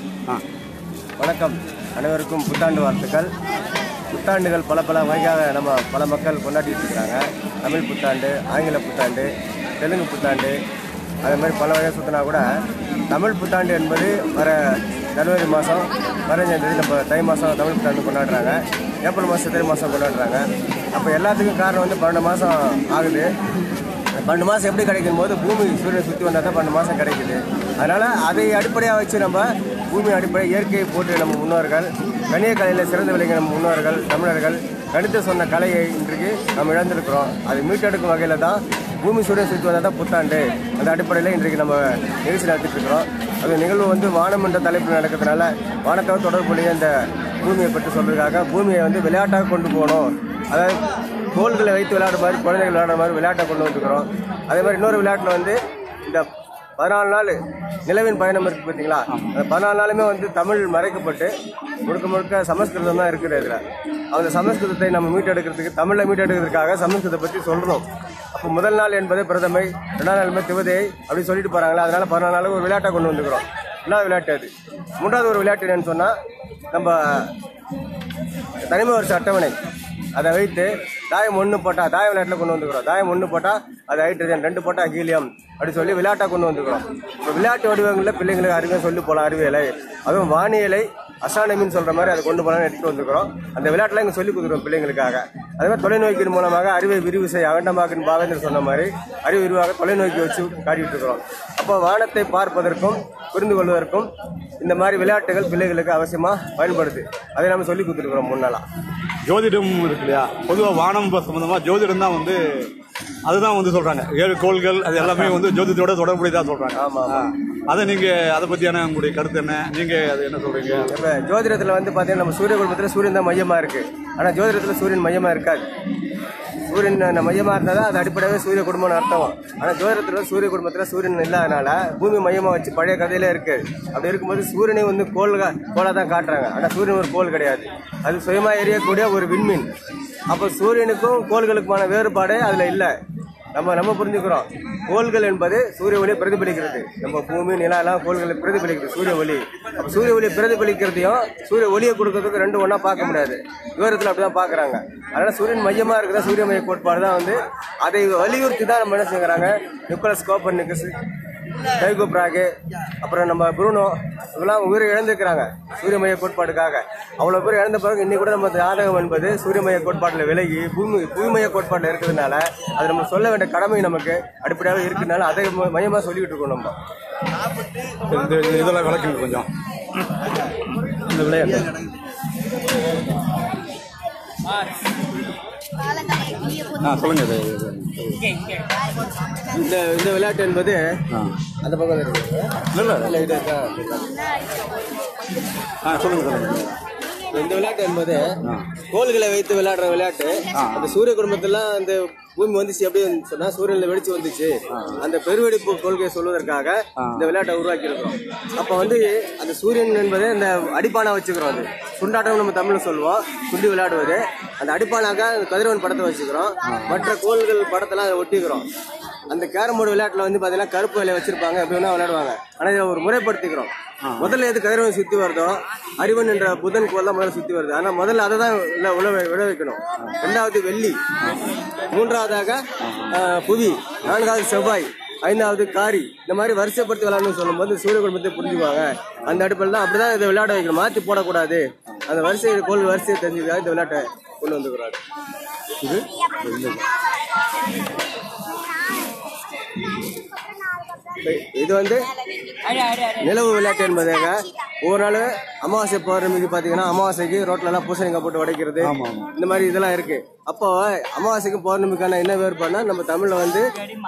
வணக்கம், அனைவருக்கும் புத்தாண்டு வாழ்த்துக்கள். புத்தாண்டுகள் பல வகையாக நம்ம பல மக்கள் கொண்டாடிட்டு இருக்கிறாங்க. தமிழ் புத்தாண்டு, ஆங்கில புத்தாண்டு, தெலுங்கு புத்தாண்டு, அதே மாதிரி பல வகையாக சுற்றினா கூட தமிழ் புத்தாண்டு என்பது வர ஜனவரி மாதம் 15ஆம் தேதி நம்ம தை மாதம் தமிழ் புத்தாண்டு கொண்டாடுறாங்க. ஏப்ரல் மாதம் தை மாதம் கொண்டாடுறாங்க. அப்போ எல்லாத்துக்கும் காரணம் 12 மாதம் ஆகுது. 12 மாதம் எப்படி கிடைக்கும் போது பூமி சூரியனை சுற்றி வந்தால் தான் 12 மாதம் கிடைக்குது. அதனால் அதை அடிப்படையாக வச்சு நம்ம பூமி அடிப்படை இயற்கையை போட்டு நம்ம முன்னோர்கள், கணிய கலையில் சிறந்து விளங்கிய நம்ம முன்னோர்கள் தமிழர்கள் கணித்து சொன்ன கலையை இன்றைக்கு நம்ம இழந்திருக்கிறோம். அதை மீட்டெடுக்கும் வகையில் தான் பூமி சூரியனை சுற்றி வந்தால் தான் புத்தாண்டு. அந்த அடிப்படையில் இன்றைக்கு நம்ம நிகழ்ச்சி நடத்திட்டு இருக்கிறோம். அது நிகழ்வு வானம் என்ற தலைப்பில் நடக்கிறதுனால வானத்தோட தொடர்புடைய இந்த பூமியை பற்றி சொல்றதுக்காக பூமியை விளையாட்டாக கொண்டு போகணும். அதாவது கோள்களை வைத்து விளையாடுற மாதிரி, குழந்தைகள் விளையாடுற மாதிரி விளையாட்டை கொண்டு வந்துக்கிறோம். அதே மாதிரி இன்னொரு விளையாட்டில் இந்த 14 நாள் நிலவின் பயணம் இருக்குது பார்த்தீங்களா, அந்த 14 நாளுமே தமிழ் மறைக்கப்பட்டு முழுக்க சமஸ்கிருதம் தான் இருக்குது. இதில் அந்த சமஸ்கிருதத்தை நம்ம மீட்டெடுக்கிறதுக்கு, தமிழில் மீட்டெடுக்கிறதுக்காக சமஸ்கிருதத்தை பற்றி சொல்லணும். அப்போ முதல் நாள் என்பது பிரதமை, 2ஆம் நாளுமே திவதையை அப்படி சொல்லிட்டு போகிறாங்களா. அதனால் 14 நாளுக்கு ஒரு விளையாட்டை கொண்டு வந்துக்கிறோம். என்ன விளையாட்டு அது? 3வது ஒரு விளையாட்டு என்னன்னு சொன்னால், நம்ம தனிமை வருஷ அட்டவணை அதை வைத்து தாயம் 1 போட்டால், தாய விளையாட்டில் கொண்டு வந்துக்கிறோம். தாயம் 1 போட்டால் அது ஹைட்ரஜன், 2 போட்டால் ஹீலியம் அப்படி சொல்லி விளையாட்டாக கொண்டு வந்துக்கிறோம். இப்போ விளையாட்டு வடிவங்களில் பிள்ளைங்களுக்கு அறிவியல் சொல்லி போகலாம். அறிவியலை, அதுவும் வானியலை, அஸ்ட்ரானமின்னு சொல்கிற மாதிரி அதை கொண்டு போகலான்னு எடுத்துகிட்டு வந்துக்கிறோம். அந்த விளையாட்டெலாம் இங்கே சொல்லிக் கொடுக்குறோம் பிள்ளைங்களுக்காக. அதே மாதிரி தொலைநோக்கின் மூலமாக அறிவை விரிவு செய்ய அகண்டமாக்கின் பாவேந்தர் சொன்ன மாதிரி அறிவு விரிவாக தொலைநோக்கி வச்சு காட்டிகிட்டு இருக்கிறோம். அப்போ வானத்தை பார்ப்பதற்கும் புரிந்து கொள்வதற்கும் இந்த மாதிரி விளையாட்டுகள் பிள்ளைகளுக்கு அவசியமாக பயன்படுது. அதை நம்ம சொல்லி கொடுத்துருக்குறோம். முன்னாலாம் ஜோதிடம் இருக்கு இல்லையா, பொதுவாக வானம் சம்பந்தமாக ஜோதிடம் தான் அதுதான் சொல்றாங்க. 7 கோள்கள் அது எல்லாமே ஜோதிடத்தோட தொடர்புடையதான் சொல்றாங்க. ஆமாம். அதை நீங்கள் அதை பற்றியான உங்களுடைய கருத்து என்ன? நீங்கள் அது என்ன சொல்றீங்க? இப்போ ஜோதிடத்தில் பார்த்தீங்கன்னா நம்ம சூரிய குடும்பத்தில் சூரியன் தான் மையமாக இருக்குது. ஆனால் ஜோதிடத்தில் சூரியன் மையமாக இருக்காது. சூரியன் மையமாக இருந்தால் தான் அது அடிப்படையாகவே சூரிய குடும்பம்னு அர்த்தம். ஆனால் ஜோதிடத்தில் சூரிய குடும்பத்தில் சூரியன் இல்லாதனால பூமி மையமாக வச்சு பழைய கதையிலே இருக்குது. அப்படி இருக்கும்போது சூரியனை கோளாக தான் காட்டுறாங்க. ஆனால் சூரியன் ஒரு கோள் கிடையாது, அது சுயமாக எரியக்கூடிய ஒரு விண்மீன். அப்போ சூரியனுக்கும் கோள்களுக்குமான வேறுபாடே அதில் இல்லை. நம்ம புரிஞ்சுக்கிறோம். கோள்கள் என்பது சூரிய ஒளியை பிரதிபலிக்கிறது. நம்ம பூமி நிலா எல்லாம் கோள்களை பிரதிபலிக்கிறது சூரிய ஒளி. அப்போ சூரிய ஒளியை பிரதிபலிக்கிறதையும் சூரிய ஒளியை கொடுக்கறதுக்கு 2 ஒன்றா பார்க்க முடியாது. விவரத்தில் அப்படி தான் பார்க்குறாங்க. அதனால் சூரியன் மையமாக இருக்குதா சூரிய மைய கோட்பாடு தான் அதை வலியுறுத்தி தான் நம்ம என்ன செய்கிறாங்க. நிக்கோலஸ் கோப்பர்னிக்கஸ், டைகோ பிராகே, அப்புறம் நம்ம புருனோ, இதெல்லாம் உயிரை இழந்திருக்கிறாங்க சூரிய மைய கோட்பாடுக்காக. அவ்வளோ பேர் இழந்த பிறகு இன்னைக்கு கூட நம்ம ஜாதகம் என்பது சூரிய மைய கோட்பாட்டில் விலகி பூமி மைய கோட்பாட்டில் இருக்கிறதுனால அது நம்ம சொல்ல வேண்டிய கடமை நமக்கு அடிப்படையாக இருக்கிறதுனால அதை மையமாக சொல்லிக்கிட்டு இருக்கோம். நம்ம இதெல்லாம் விளக்குங்க கொஞ்சம் இந்த விளையாட்டு. சொல்லுங்க. இந்த விளையாட்டு என்பது அந்த பக்கம் இருக்கு. சொல்லுங்க. இந்த விளையாட்டு என்பது கோள்களை வைத்து விளையாடுற விளையாட்டு. அந்த சூரிய குடும்பத்திலாம் அந்த பூமி வந்துச்சு அப்படின்னு சொன்னா சூரியன்ல வெடிச்சு வந்துச்சு, அந்த பெருவெடிப்பு கொள்கையை சொல்வதற்காக இந்த விளையாட்டை உருவாக்கி இருக்கிறோம். அப்ப அந்த சூரியன் என்பது இந்த அடிப்பானா வச்சுக்கிறோம். அது சுண்டாட்டம் நம்ம தமிழ்ல சொல்லுவோம். சுண்டி விளையாடுவது அந்த அடிப்பானாக கதிரவன் படத்தை வச்சுக்கிறோம். மற்ற கோள்கள் படத்தெல்லாம் அதை ஒட்டிக்கிறோம். அந்த கேரம் போர்டு விளையாட்டுல பாத்தீங்கன்னா கருப்பு வேலையை வச்சிருப்பாங்க, எப்படி வேணா விளையாடுவாங்க. ஆனா இதை ஒரு முறைப்படுத்திக்கிறோம். முதல்ல எது கதிரவன் சுத்தி வருதோ, அறிவன் என்ற புதன் கோள் தான் முதல்ல சுத்தி வருது. ஆனா முதல்ல அதை தான் விழ வைக்கணும். 2வது வெள்ளி, 3வதாக புவி, 4வது செவ்வாய், 5வது காரி, இந்த மாதிரி வரிசைப்படுத்தி விளையாடணும்னு சொல்லும்போது சூரிய குடும்பத்தை புரிஞ்சுக்குவாங்க. அந்த அடிப்படையில் தான் அப்படிதான் இதை விளையாட வைக்கணும். மாற்றி போடக்கூடாது. அந்த கோள் வரிசையை தெரிஞ்சுக்காக இந்த விளையாட்டை கொண்டு வந்துக்கிறாரு. இது நிலவு விளையாட்டு என்பதாக ஒவ்வொரு நாள் அமாவாசை பௌர்ணமிக்கு பார்த்தீங்கன்னா அமாவாசைக்கு ரோட்ல எல்லாம் பூசணிக்காய் போட்டு உடைக்கிறது, இந்த மாதிரி இதெல்லாம் இருக்கு. அப்போ அமாவாசைக்கும் பௌர்ணமிக்கான என்ன வேறுபாடுனா, நம்ம தமிழ்ல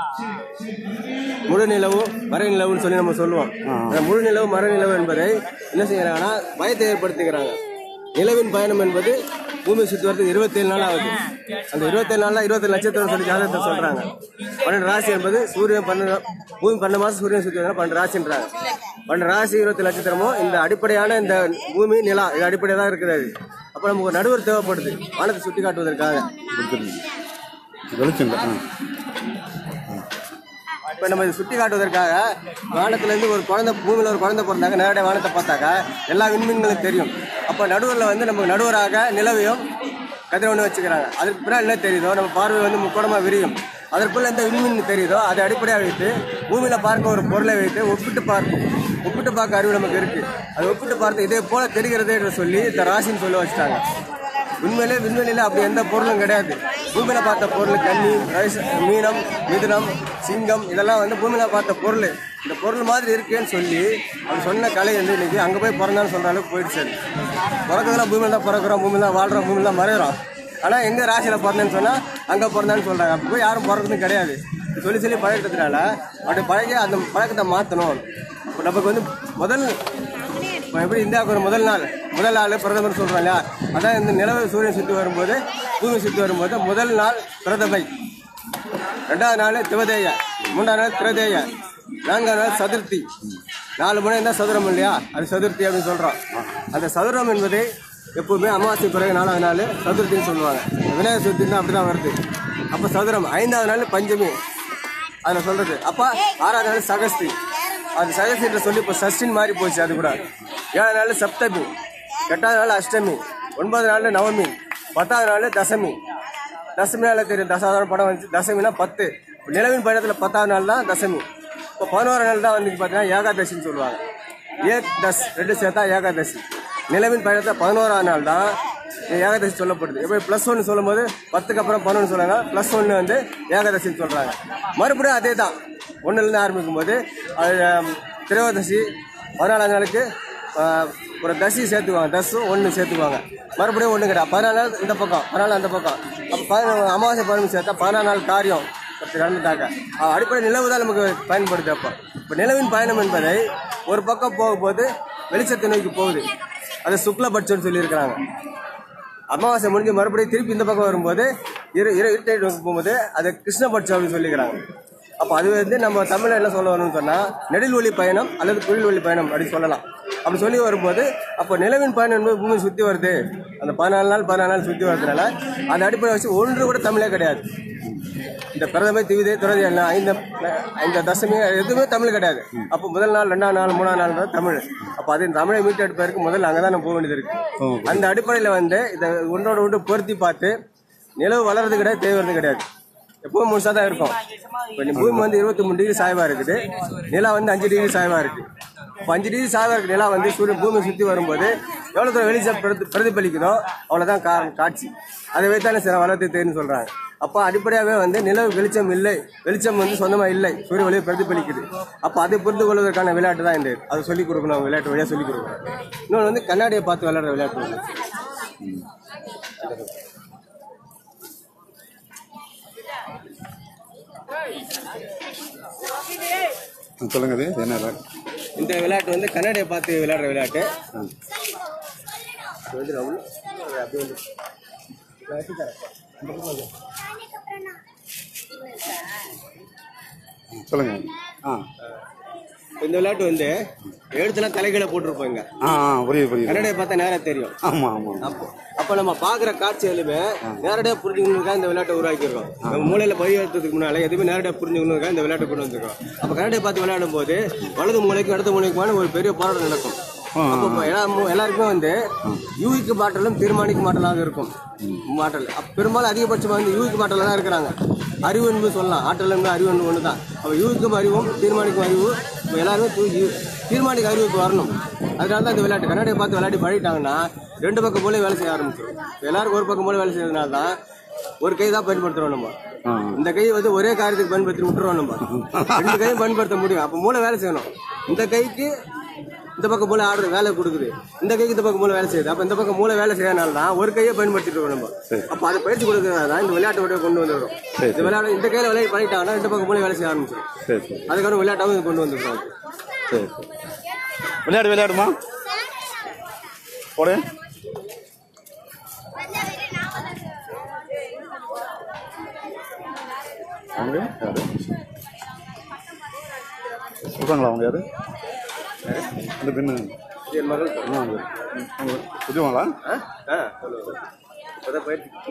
முழு நிலவு மறை நிலவுன்னு சொல்லி நம்ம சொல்லுவோம். முழு நிலவு மறை நிலவு என்பதை என்ன செய்யறாங்கன்னா பயத்தை ஏற்படுத்திக்கிறாங்க. நிலவின் பயணம் என்பது பூமி சுற்றி வரதுக்கு 27 நாள் ஆகுது. அந்த 27 நாள்ல 27 நட்சத்திரம் சொல்லி ஜாதகத்தை சொல்றாங்க. 12 ராசி என்பது சூரியன் பூமி 12 மாசம் சூரியன் சுற்றி வர 12 ராசின்றாங்க. 12 ராசி 27 நட்சத்திரமும் இந்த அடிப்படையான இந்த பூமி நிலா இது அடிப்படையாக தான் இருக்கிறது. அப்ப நமக்கு ஒரு நடுவர் தேவைப்படுது வானத்தை சுட்டி காட்டுவதற்காக. இப்போ நம்ம இதை சுட்டி காட்டுவதற்காக வானத்துலேருந்து ஒரு குழந்தை, பூமியில் ஒரு குழந்தை பிறந்தாங்க, நேரடியாக வானத்தை பார்த்தாக்கா எல்லா விண்மீன்களும் தெரியும். அப்போ நடுவரில் வந்து நமக்கு நடுவராக நிலவையும் கதிரவனும் வச்சுக்கிறாங்க. அதுக்கு பின்னாடி என்ன தெரியுதோ நம்ம பார்வை வந்து முக்கோணமாக விரியும். அதற்குள்ள எந்த விண்மீன் தெரியுதோ அதை அடிப்படையாக வைத்து பூமியில் பார்க்க ஒரு பொருளை வைத்து ஒப்பிட்டு பார்க்க அறிவு நமக்கு இருக்குது. அதை ஒப்பிட்டு பார்த்து இதே போல தெரிகிறதே என்று சொல்லி இந்த ராசின்னு சொல்ல வச்சுட்டாங்க. விண்வெளியில் அப்படி எந்த பொருளும் கிடையாது. பூமியில் பார்த்த பொருள் கன்னி, மீனம், மிதுனம், சிங்கம் இதெல்லாம் வந்து பூமியில் பார்த்த பொருள். இந்த பொருள் மாதிரி இருக்கேன்னு சொல்லி அவர் சொன்ன கலை வந்து இன்னைக்கு அங்கே போய் பிறந்தான்னு சொல்கிற அளவுக்கு போயிடுச்சு. பிறக்கிறதுலாம் பூமியில் தான் பிறக்கிறோம், பூமியில் தான் வாழ்கிறோம், பூமியில் தான் மறைகிறோம். ஆனால் எங்கே ராசியில் பிறந்தேன்னு சொன்னால் அங்கே பிறந்தான்னு சொல்கிறாங்க. அப்போ போய் யாரும் பிறக்கிறதும் கிடையாது. சொல்லி பழக்கத்தினால அப்படி பழகி அந்த பழக்கத்தை மாற்றணும். இப்போ நமக்கு வந்து எப்படி இந்தியாவுக்கு ஒரு முதல் நாள் பிரதமர் சொல்கிறோம் இல்லையா, அதான் இந்த நிலவு சூரியன் சுற்றி வரும்போது பூமி சுற்றி வரும்போது முதல் நாள் பிரதமை, 2வது நாள் திவதேய, 3வது நாள் திரதேய, 4வது நாள் சதுர்த்தி. 4 முறை இருந்தால் சதுரம் இல்லையா, அது சதுர்த்தி அப்படின்னு சொல்கிறோம். அந்த சதுரம் என்பதை எப்பவுமே அமாவாசை பிறகு 4வது நாள் சதுர்த்தின்னு சொல்லுவாங்க. விநாயகர் சதுர்த்தி தான் அப்படி தான் வருது. அப்போ சதுரம். 5வது நாள் பஞ்சமி அதில் சொல்கிறது. அப்போ 6வது நாள் சகஸ்தி, அது சகஸ்தின்ற சொல்லி இப்போ சஷ்டின்னு மாறி போச்சு. அது கூட 7வது நாள் சப்தமி, 8வது நாள் அஷ்டமி, 9வது நாள் நவமி, 10வது நாள் தசமி. தசமினால தெரியும், தசாவதாரம் படம் வந்துச்சு. தசமினா 10. நிலவின் பயணத்தில் 10வது நாள் தான் தசமி. இப்போ 11வது நாள் தான் வந்து பார்த்தீங்கன்னா ஏகாதசின்னு சொல்லுவாங்க. 2 சேர்த்தா ஏகாதசி. நிலவின் பயணத்தில் 11வது நாள் தான் ஏகாதசி சொல்லப்படுது. இப்போ +1 சொல்லும் போது 10க்கு அப்புறம் 11 சொல்லுவாங்க. +1 வந்து ஏகாதசின்னு சொல்கிறாங்க. மறுபடியும் அதே தான் 1லேருந்து ஆரம்பிக்கும் போது அது திரையோதசி. 14வது நாளுக்கு ஒரு தசி சேர்த்துக்குவாங்க, 1 சேர்த்துக்குவாங்க. மறுபடியும் 1 கிடையாது. 14 நாள் இந்த பக்கம், 14 அந்த பக்கம். அப்போ அமாவாசை பௌர்ணமி சேர்த்தா 14 நாள் காரியம் நடந்துட்டாங்க. அடிப்படை நிலவு தான் நமக்கு பயன்படுது. அப்போ இப்போ நிலவின் பயணம் என்பதை ஒரு பக்கம் போகும்போது வெளிச்சத்தை நோக்கி போகுது. அதை சுக்லபட்சம்னு சொல்லியிருக்கிறாங்க. அமாவாசை முடிஞ்சு மறுபடியும் திருப்பி இந்த பக்கம் வரும்போது இருட்டை நோக்கி போகும்போது அதை கிருஷ்ணபட்சம் அப்படின்னு சொல்லிக்கிறாங்க. அப்போ அது வந்து நம்ம தமிழில் என்ன சொல்ல வரணும்னு சொன்னால் நெடில் ஒளி பயணம் அல்லது குழில் ஒளி பயணம் அப்படின்னு சொல்லலாம். அப்படி சொல்லி வரும்போது அப்போ நிலவின் பயணம் என்பது பூமி சுற்றி வருது. அந்த 14 நாள் சுற்றி வர்றதுனால அந்த அடிப்படை வச்சு ஒன்று கூட தமிழே கிடையாது. இந்த பிரதமை, திவிதை, துறதி எல்லாம் 5 தசமி எதுவுமே தமிழ் கிடையாது. அப்போ முதல் நாள், 2வது நாள், 3வது நாள் தான் தமிழ். அப்போ அது தமிழை மீட்டெடுப்பதற்கு முதல்ல அங்கே தான் நம்ம போக வேண்டியது இருக்குது. அந்த அடிப்படையில் வந்து இதை ஒன்றோட ஒன்று பொருத்தி பார்த்து நிலவு வளர்றது கிடையாது, தேய்வது கிடையாது. எப்பவும் முழுசாக தான் இருக்கும். இப்போ பூமி வந்து 23 டிகிரி சாய்வாக இருக்குது, நிலா வந்து 5 டிகிரி சாய்வாக இருக்குது. இப்போ 5 டிகிரி சாய்வாக இருக்குது நிலா வந்து சூரியன் பூமி சுற்றி வரும்போது எவ்வளோ தூரம் வெளிச்சம் பிரதிபலிக்குதோ அவ்வளோதான் காட்சி. அதை வைத்தாலே சில வளர்த்து தெரியுன்னு சொல்கிறாங்க. அப்போ அடிப்படையாகவே வந்து நிலவு வெளிச்சம் இல்லை, வெளிச்சம் வந்து சொந்தமாக இல்லை, சூரிய வழியை பிரதிபலிக்குது. அப்போ அதை புரிந்து கொள்வதற்கான விளையாட்டு தான் இந்த அதை சொல்லிக் கொடுக்கணும், விளையாட்டு வழியாக சொல்லிக் கொடுக்கணும். இன்னொன்று வந்து கண்ணாடியை பார்த்து விளையாடுற விளையாட்டு. சொல்லுங்க, இது என்ன இந்த விளையாட்டு வந்து கண்ணாடியை பார்த்து விளையாடுற விளையாட்டு. சொல்லுங்க. இந்த விளையாட்டு வந்து எழுத்துலாம் தலைகளை போட்டிருப்பாங்க. புரியுது. கண்ணாடியை பார்த்தா நேரம் தெரியும். ஆமா ஆமா. அப்போ நம்ம பார்க்குற காட்சிகளுமே நேரடியாக புரிஞ்சுக்கணுக்காக இந்த விளையாட்டை உருவாக்கியிருக்கோம். நம்ம மூளையில் பதிவேற்றதுக்கு முன்னால் எதுவுமே நேரடியாக புரிஞ்சுக்கணுக்காக இந்த விளையாட்டை கொண்டு வந்திருக்கோம். அப்போ கண்ணாடியை பார்த்து விளையாடும் போது வலது மூளைக்கும் இடது மூளைக்குமான ஒரு பெரிய போராட்டம் நடக்கும். அப்போ எல்லாருக்குமே வந்து யூகிக்கு மாற்றலும் தீர்மானிக்க மாற்றலாக இருக்கும் மாற்றல். பெரும்பாலும் அதிகபட்சமாக வந்து யூகிக்கு மாற்றல தான் இருக்கிறாங்க. அறிவு என்பது சொல்லலாம், ஆற்றல் என்பது அறிவு என்பது ஒன்று தான். அப்போ யூகிக்கும் அறிவும் தீர்மானிக்கும் அறிவு இப்போ எல்லாருமே தீர்மானிக்க அறிவுக்கு வரணும். அதனால தான் இந்த விளையாட்டு கண்ணாடியை பார்த்து விளையாடி பழகிட்டாங்கன்னா 2 பக்கம் மூலையும் வேலை செய்ய ஆரம்பிச்சிடும். எல்லாருக்கும் ஒரு பக்கம் மூலம் வேலை செய்யறதுனால தான் ஒரு கை தான் பயன்படுத்துகிறோம். நம்ம இந்த கை வந்து ஒரே காரியத்துக்கு பயன்படுத்தி விட்டுருவோம். நம்ம 2 கையும் பயன்படுத்த முடியும். அப்போ மூளை வேலை செய்யணும். இந்த கைக்கு இந்த பக்கம் மூளை ஆடுற வேலை கொடுக்குது, இந்த கைக்கு இந்த பக்கம் மூளை வேலை செய்யுது. அப்போ இந்த பக்கம் மூளை வேலை செய்யறதுனால தான் ஒரு கையை பயன்படுத்திட்டு இருக்கோம் நம்ம. அப்போ அதை பயிற்சி கொடுக்கறதுனால தான் இந்த விளையாட்டோட கொண்டு வந்துடும். இந்த விளையாட்டு இந்த கையில் விளையாடி பண்ணிட்டாங்கன்னா 2 பக்கம் மூளை வேலை செய்ய ஆரம்பிச்சிடும். அதுக்கான விளையாட்டாவும் கொண்டு வந்துருக்கோம். விளையாடுமா போடு. சொல்றாங்களா அவங்க யாரு? அந்த பெண்ணு என் மகள். புரியுவாங்களா?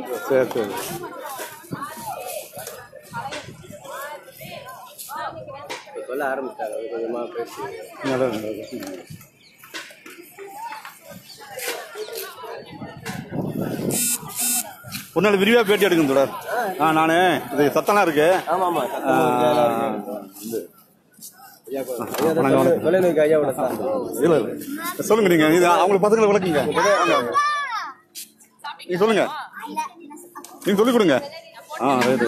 சரி. சொல்ல ஆரம்பிச்சிட்டாங்க கொஞ்சமாக பேசி. நல்லது நல்லது. ஒரு நாள் விரிவாக பேட்டி எடுக்கணும் தொடர். நான் இது சத்தம்லாம் இருக்கு. ஆமாம் ஆமாம் தொலைநோக்கி ஐயாவோட சார். இல்லை இல்லை சொல்லுங்க நீங்கள் இது அவங்களுக்கு பசங்களை விளக்குங்க. நீங்கள் சொல்லுங்க, நீங்கள் சொல்லிக் கொடுங்க. ரைட்டு.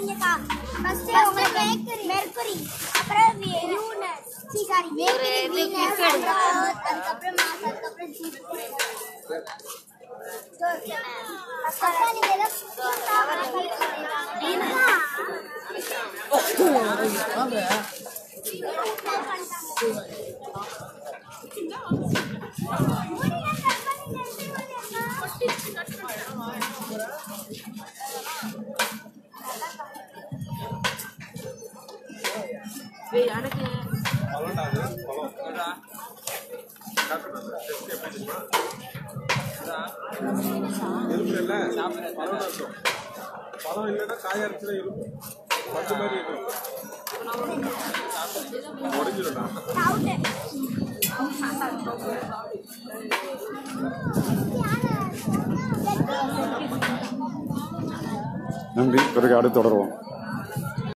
பழம் இல்லைன்னா காயரிச்சுதான் இருக்கும். பச்சை மாதிரி இருக்கும். உடஞ்சிடா. நன்றி. பிறகு அடுத்து தொடருவோம்.